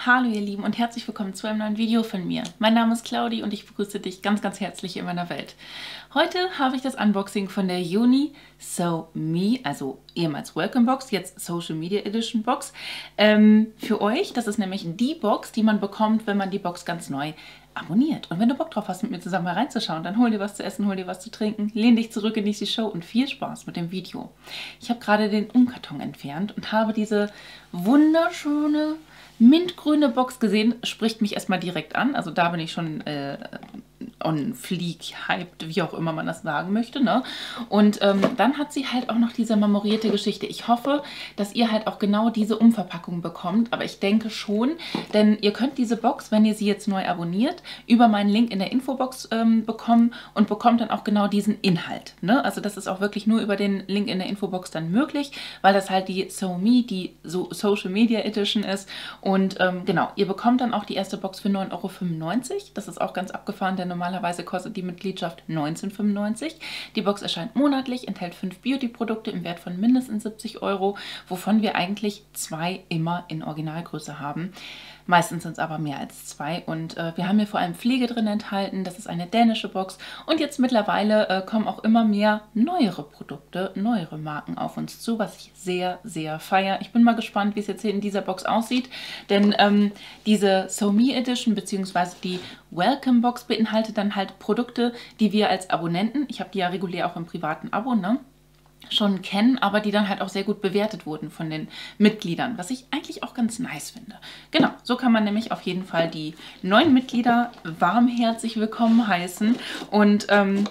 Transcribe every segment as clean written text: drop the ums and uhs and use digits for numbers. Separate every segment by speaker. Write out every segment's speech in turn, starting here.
Speaker 1: Hallo ihr Lieben und herzlich willkommen zu einem neuen Video von mir. Mein Name ist Claudi und ich begrüße dich ganz, ganz herzlich in meiner Welt. Heute habe ich das Unboxing von der Uni So Me, also ehemals Welcome Box, jetzt Social Media Edition Box, für euch. Das ist nämlich die Box, die man bekommt, wenn man die Box ganz neu abonniert. Und wenn du Bock drauf hast, mit mir zusammen mal reinzuschauen, dann hol dir was zu essen, hol dir was zu trinken, lehn dich zurück, genieß die Show und viel Spaß mit dem Video. Ich habe gerade den Umkarton entfernt und habe diese wunderschöne mintgrüne Box gesehen, spricht mich erstmal direkt an. Also da bin ich schon on fleek, hyped, wie auch immer man das sagen möchte, ne? Und dann hat sie halt auch noch diese marmorierte Geschichte. Ich hoffe, dass ihr halt auch genau diese Umverpackung bekommt, aber ich denke schon, denn ihr könnt diese Box, wenn ihr sie jetzt neu abonniert, über meinen Link in der Infobox bekommen und bekommt dann auch genau diesen Inhalt, ne? Also das ist auch wirklich nur über den Link in der Infobox dann möglich, weil das halt die So Me, die Social Media Edition ist. Und genau, ihr bekommt dann auch die erste Box für 9,95 €. Das ist auch ganz abgefahren, denn normalerweise kostet die Mitgliedschaft 19,95 €. Die Box erscheint monatlich, enthält 5 Beauty-Produkte im Wert von mindestens 70 €, wovon wir eigentlich 2 immer in Originalgröße haben. Meistens sind es aber mehr als 2 und wir haben hier vor allem Pflege drin enthalten. Das ist eine dänische Box und jetzt mittlerweile kommen auch immer mehr neuere Produkte, neuere Marken auf uns zu, was ich sehr, sehr feiere. Ich bin mal gespannt, wie es jetzt hier in dieser Box aussieht, denn diese So Me Edition bzw. die Welcome Box beinhaltet dann halt Produkte, die wir als Abonnenten, ich habe die ja regulär auch im privaten Abo, ne, schon kennen, aber die dann halt auch sehr gut bewertet wurden von den Mitgliedern, was ich eigentlich auch ganz nice finde. Genau, so kann man nämlich auf jeden Fall die neuen Mitglieder warmherzig willkommen heißen. Und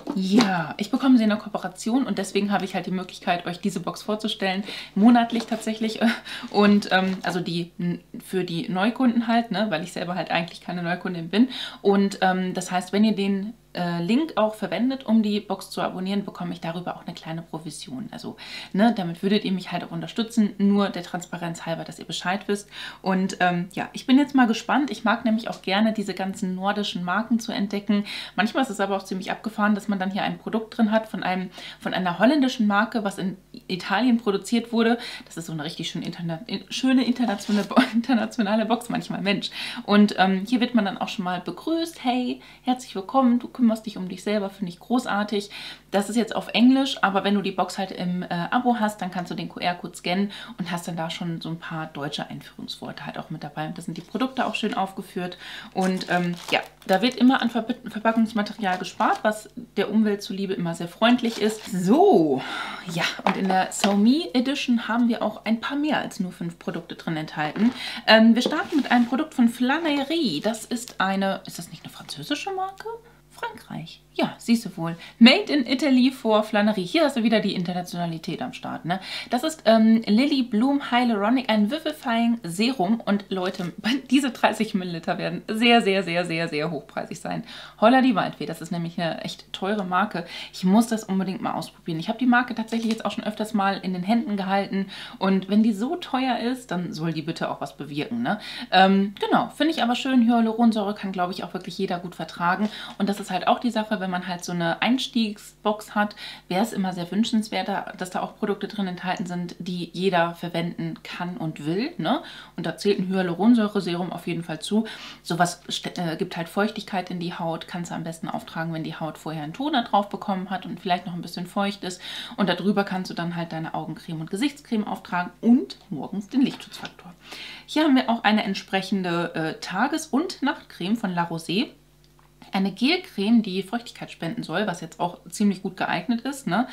Speaker 1: ja, ich bekomme sie in der Kooperation und deswegen habe ich halt die Möglichkeit, euch diese Box vorzustellen, monatlich tatsächlich. Und also die für die Neukunden halt, ne, weil ich selber halt eigentlich keine Neukundin bin. Und das heißt, wenn ihr den Link auch verwendet, um die Box zu abonnieren, bekomme ich darüber auch eine kleine Provision. Also, ne, damit würdet ihr mich halt auch unterstützen, nur der Transparenz halber, dass ihr Bescheid wisst. Und ja, ich bin jetzt mal gespannt. Ich mag nämlich auch gerne diese ganzen nordischen Marken zu entdecken. Manchmal ist es aber auch ziemlich abgefahren, dass man dann hier ein Produkt drin hat von einer holländischen Marke, was in Italien produziert wurde. Das ist so eine richtig schöne internationale Box manchmal, Mensch. Und hier wird man dann auch schon mal begrüßt. Hey, herzlich willkommen, du kümmerst dich um dich selber, finde ich großartig. Das ist jetzt auf Englisch, aber wenn du die Box halt im Abo hast, dann kannst du den QR-Code scannen und hast dann da schon so ein paar deutsche Einführungsworte halt auch mit dabei. Und da sind die Produkte auch schön aufgeführt. Und ja, da wird immer an Verpackungsmaterial gespart, was der Umwelt zuliebe immer sehr freundlich ist. So, ja, und in der So Me Edition haben wir auch ein paar mehr als nur 5 Produkte drin enthalten. Wir starten mit einem Produkt von Flanerie. Das ist das nicht eine französische Marke? Frankreich. Ja, siehst du wohl. Made in Italy for Flanerie. Hier hast du wieder die Internationalität am Start, ne? Das ist Lily Bloom Hyaluronic, ein Vivifying Serum. Und Leute, diese 30 Milliliter werden sehr, sehr, sehr, sehr, sehr hochpreisig sein. Holla die Waldfee, das ist nämlich eine echt teure Marke. Ich muss das unbedingt mal ausprobieren. Ich habe die Marke tatsächlich jetzt auch schon öfters mal in den Händen gehalten. Und wenn die so teuer ist, dann soll die bitte auch was bewirken, ne? Genau, finde ich aber schön. Hyaluronsäure kann, glaube ich, auch wirklich jeder gut vertragen. Und das ist halt auch die Sache, wenn man halt so eine Einstiegsbox hat, wäre es immer sehr wünschenswert, dass da auch Produkte drin enthalten sind, die jeder verwenden kann und will, ne? Und da zählt ein Hyaluronsäure-Serum auf jeden Fall zu. Sowas gibt halt Feuchtigkeit in die Haut, kannst du am besten auftragen, wenn die Haut vorher einen Toner drauf bekommen hat und vielleicht noch ein bisschen feucht ist. Und darüber kannst du dann halt deine Augencreme und Gesichtscreme auftragen und morgens den Lichtschutzfaktor. Hier haben wir auch eine entsprechende Tages- und Nachtcreme von La Rosée. Eine Gelcreme, die Feuchtigkeit spenden soll, was jetzt auch ziemlich gut geeignet ist, ne?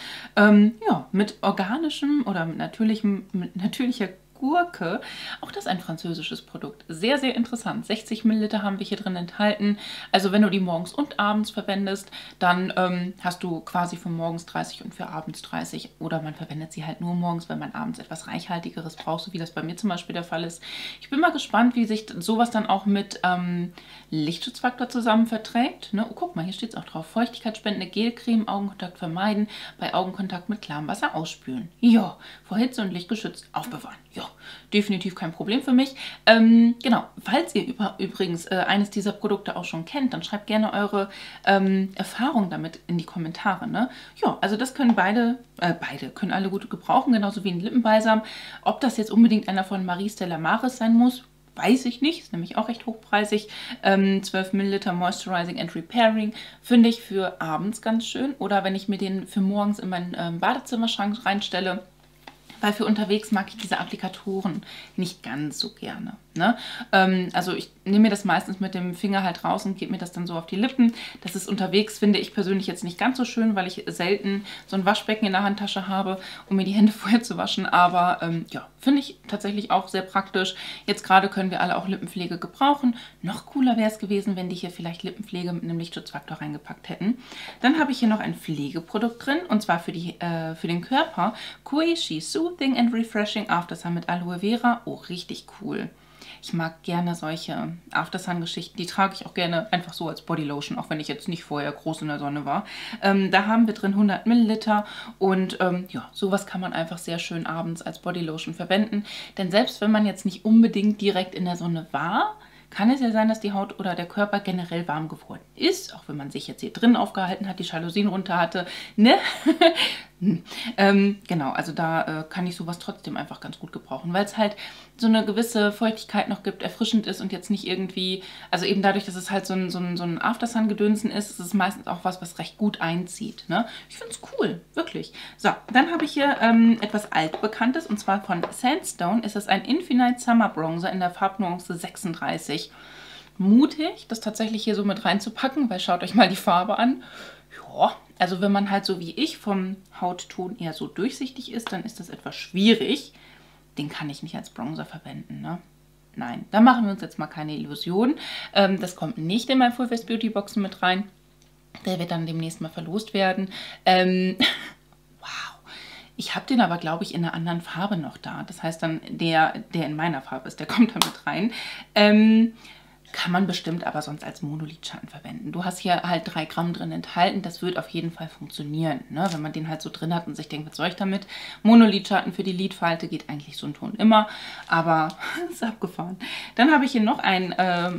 Speaker 1: Ja, mit organischem oder mit natürlicher Gurke. Auch das ein französisches Produkt. Sehr, sehr interessant. 60 Milliliter haben wir hier drin enthalten. Also wenn du die morgens und abends verwendest, dann hast du quasi für morgens 30 und für abends 30. Oder man verwendet sie halt nur morgens, wenn man abends etwas Reichhaltigeres braucht, so wie das bei mir zum Beispiel der Fall ist. Ich bin mal gespannt, wie sich sowas dann auch mit Lichtschutzfaktor zusammen verträgt. Ne? Oh, guck mal, hier steht es auch drauf. Feuchtigkeitsspendende Gelcreme, Augenkontakt vermeiden, bei Augenkontakt mit klarem Wasser ausspülen. Ja, vor Hitze und Licht geschützt aufbewahren. Ja, definitiv kein Problem für mich. Genau, falls ihr übrigens eines dieser Produkte auch schon kennt, dann schreibt gerne eure Erfahrung damit in die Kommentare. Ne? Ja, also das können beide können alle gut gebrauchen, genauso wie ein Lippenbalsam. Ob das jetzt unbedingt einer von Marie Stella Maris sein muss, weiß ich nicht, ist nämlich auch recht hochpreisig. 12 Milliliter Moisturizing and Repairing finde ich für abends ganz schön oder wenn ich mir den für morgens in meinen Badezimmerschrank reinstelle. Weil für unterwegs mag ich diese Applikatoren nicht ganz so gerne. Ne? Also ich nehme mir das meistens mit dem Finger halt raus und gebe mir das dann so auf die Lippen. Das ist unterwegs, finde ich persönlich jetzt nicht ganz so schön, weil ich selten so ein Waschbecken in der Handtasche habe, um mir die Hände vorher zu waschen. Aber ja, finde ich tatsächlich auch sehr praktisch. Jetzt gerade können wir alle auch Lippenpflege gebrauchen. Noch cooler wäre es gewesen, wenn die hier vielleicht Lippenpflege mit einem Lichtschutzfaktor reingepackt hätten. Dann habe ich hier noch ein Pflegeprodukt drin und zwar für den Körper. Koishi Soothing and Refreshing Aftersun mit Aloe Vera. Oh, richtig cool. Ich mag gerne solche Aftersun-Geschichten. Die trage ich auch gerne einfach so als Bodylotion, auch wenn ich jetzt nicht vorher groß in der Sonne war. Da haben wir drin 100 Milliliter und ja, sowas kann man einfach sehr schön abends als Bodylotion verwenden. Denn selbst wenn man jetzt nicht unbedingt direkt in der Sonne war, kann es ja sein, dass die Haut oder der Körper generell warm geworden ist, auch wenn man sich jetzt hier drin aufgehalten hat, die Jalousien runter hatte, ne? Genau, also da kann ich sowas trotzdem einfach ganz gut gebrauchen, weil es halt so eine gewisse Feuchtigkeit noch gibt, erfrischend ist und jetzt nicht irgendwie, also eben dadurch, dass es halt so ein Aftersun-Gedönsen ist es meistens auch was recht gut einzieht. Ne? Ich finde es cool, wirklich. So, dann habe ich hier etwas altbekanntes und zwar von Sandstone ist es ein Infinite Summer Bronzer in der Farbnuance 36. Mutig, das tatsächlich hier so mit reinzupacken, weil schaut euch mal die Farbe an. Ja, also wenn man halt so wie ich vom Hautton eher so durchsichtig ist, dann ist das etwas schwierig. Den kann ich nicht als Bronzer verwenden, ne? Nein, da machen wir uns jetzt mal keine Illusionen. Das kommt nicht in mein Full Face Beauty Boxen mit rein. Der wird dann demnächst mal verlost werden. Wow. Ich habe den aber, glaube ich, in einer anderen Farbe noch da. Das heißt dann, der in meiner Farbe ist, der kommt da mit rein. Kann man bestimmt aber sonst als Monolidschatten verwenden. Du hast hier halt 3 Gramm drin enthalten. Das wird auf jeden Fall funktionieren, ne? Wenn man den halt so drin hat und sich denkt, was soll ich damit? Monolidschatten für die Lidfalte geht eigentlich so ein Ton immer, aber ist abgefahren. Dann habe ich hier noch ein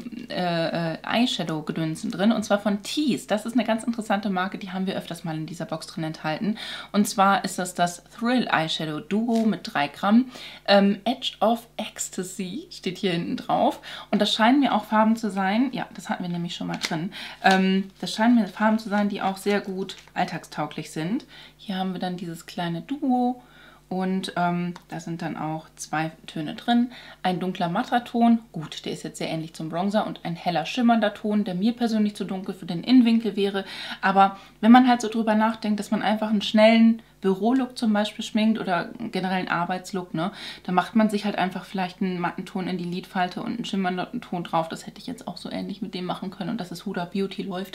Speaker 1: Eyeshadow-Gedönsen drin und zwar von Tease. Das ist eine ganz interessante Marke, die haben wir öfters mal in dieser Box drin enthalten. Und zwar ist das Thrill Eyeshadow Duo mit 3 Gramm. Edge of Ecstasy steht hier hinten drauf und das scheinen mir auch Farben zu sein, ja, das hatten wir nämlich schon mal drin. Das scheinen mir Farben zu sein, die auch sehr gut alltagstauglich sind. Hier haben wir dann dieses kleine Duo und da sind dann auch 2 Töne drin. Ein dunkler matter Ton, gut, der ist jetzt sehr ähnlich zum Bronzer und ein heller schimmernder Ton, der mir persönlich zu dunkel für den Innenwinkel wäre. Aber wenn man halt so drüber nachdenkt, dass man einfach einen schnellen Bürolook zum Beispiel schminkt oder generell einen Arbeitslook, ne? Da macht man sich halt einfach vielleicht einen matten Ton in die Lidfalte und einen schimmernden Ton drauf. Das hätte ich jetzt auch so ähnlich mit dem machen können und dass es Huda Beauty läuft.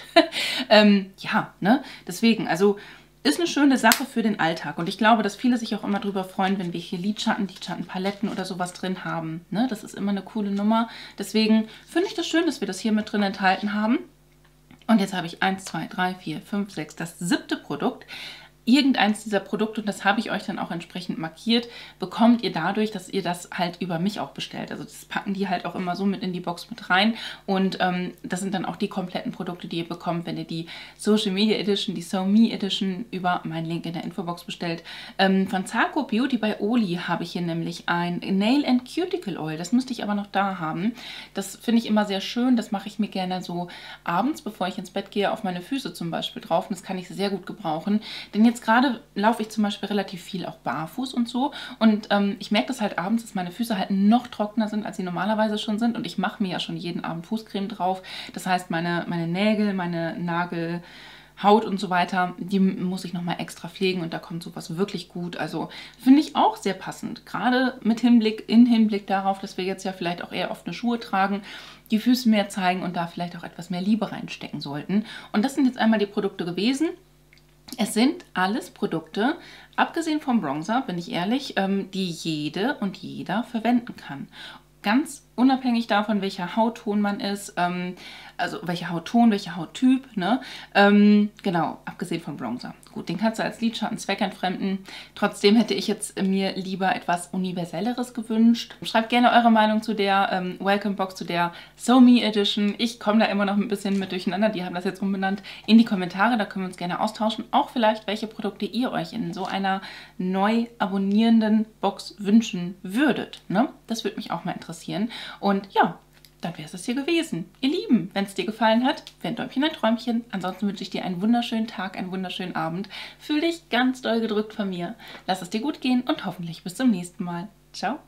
Speaker 1: Ja, ne? Deswegen, also ist eine schöne Sache für den Alltag und ich glaube, dass viele sich auch immer darüber freuen, wenn wir hier Lidschattenpaletten oder sowas drin haben. Ne? Das ist immer eine coole Nummer. Deswegen finde ich das schön, dass wir das hier mit drin enthalten haben. Und jetzt habe ich 1, 2, 3, 4, 5, 6, das 7. Produkt. Irgendeins dieser Produkte, und das habe ich euch dann auch entsprechend markiert, bekommt ihr dadurch, dass ihr das halt über mich auch bestellt. Also das packen die halt auch immer so mit in die Box mit rein. Und das sind dann auch die kompletten Produkte, die ihr bekommt, wenn ihr die Social Media Edition, die So Me Edition über meinen Link in der Infobox bestellt. Von Zarco Beauty bei Oli habe ich hier nämlich ein Nail and Cuticle Oil. Das müsste ich aber noch da haben. Das finde ich immer sehr schön. Das mache ich mir gerne so abends, bevor ich ins Bett gehe, auf meine Füße zum Beispiel drauf. Und das kann ich sehr gut gebrauchen. Denn jetzt gerade laufe ich zum Beispiel relativ viel auch barfuß und so und ich merke das halt abends, dass meine Füße halt noch trockener sind, als sie normalerweise schon sind und ich mache mir ja schon jeden Abend Fußcreme drauf. Das heißt, meine Nägel, meine Nagelhaut und so weiter, die muss ich nochmal extra pflegen und da kommt sowas wirklich gut. Also finde ich auch sehr passend, gerade mit Hinblick darauf, dass wir jetzt ja vielleicht auch eher offene Schuhe tragen, die Füße mehr zeigen und da vielleicht auch etwas mehr Liebe reinstecken sollten. Und das sind jetzt einmal die Produkte gewesen. Es sind alles Produkte, abgesehen vom Bronzer, bin ich ehrlich, die jede und jeder verwenden kann. Ganz unabhängig davon, welcher Hautton man ist, also welcher Hautton, welcher Hauttyp, ne? Genau, abgesehen vom Bronzer. Gut, den kannst du als Lidschatten zweckentfremden. Trotzdem hätte ich jetzt mir lieber etwas Universelleres gewünscht. Schreibt gerne eure Meinung zu der Welcome Box, zu der So Me Edition. Ich komme da immer noch ein bisschen mit durcheinander. Die haben das jetzt umbenannt in die Kommentare. Da können wir uns gerne austauschen. Auch vielleicht, welche Produkte ihr euch in so einer neu abonnierenden Box wünschen würdet. Ne? Das würde mich auch mal interessieren. Und ja, dann wäre es das hier gewesen. Ihr Lieben, wenn es dir gefallen hat, wäre ein Däumchen ein Träumchen. Ansonsten wünsche ich dir einen wunderschönen Tag, einen wunderschönen Abend. Fühl dich ganz doll gedrückt von mir. Lass es dir gut gehen und hoffentlich bis zum nächsten Mal. Ciao.